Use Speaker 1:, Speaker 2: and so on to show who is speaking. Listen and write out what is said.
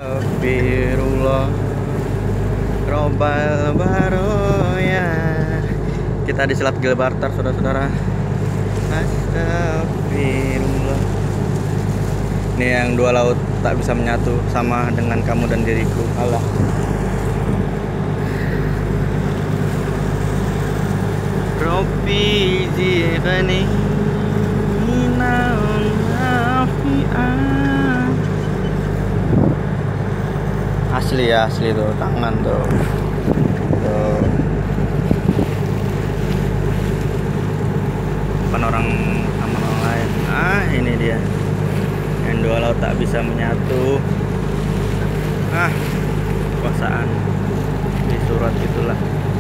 Speaker 1: Astagfirullah Robbal Baroya. Kita di Selat Gibraltar, saudara-saudara. Astagfirullah. Ini yang dua laut tak bisa menyatu, sama dengan kamu dan diriku. Allah. Robbi zidni asli ya, asli tuh tangan tuh. Bukan orang sama orang lain. Ini dia yang dua laut tak bisa menyatu. Kekuasaan di surat itulah.